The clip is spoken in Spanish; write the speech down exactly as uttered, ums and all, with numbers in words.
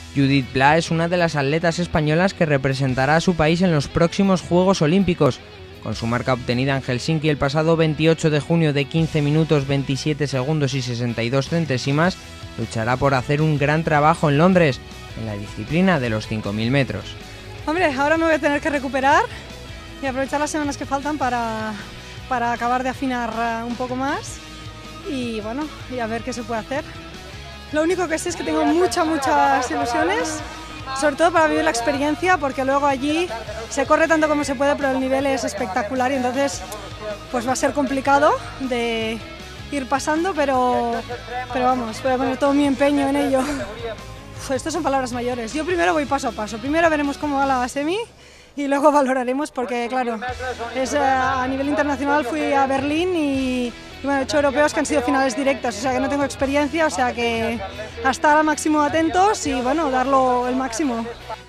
Judith Pla es una de las atletas españolas que representará a su país en los próximos Juegos Olímpicos. Con su marca obtenida en Helsinki el pasado veintiocho de junio de quince minutos veintisiete segundos y sesenta y dos centésimas, luchará por hacer un gran trabajo en Londres, en la disciplina de los cinco mil metros. Hombre, ahora me voy a tener que recuperar y aprovechar las semanas que faltan para, para acabar de afinar un poco más y bueno, y a ver qué se puede hacer. Lo único que sé es que tengo muchas, muchas ilusiones, sobre todo para vivir la experiencia, porque luego allí se corre tanto como se puede, pero el nivel es espectacular y entonces pues va a ser complicado de ir pasando, pero, pero vamos, voy a poner todo mi empeño en ello. Uf, estas son palabras mayores. Yo primero voy paso a paso, primero veremos cómo va la semi y luego valoraremos, porque claro, es, a nivel internacional fui a Berlín y... Y bueno, he hecho europeos que han sido finales directas, o sea que no tengo experiencia, o sea que a estar al máximo atentos y bueno, darlo el máximo.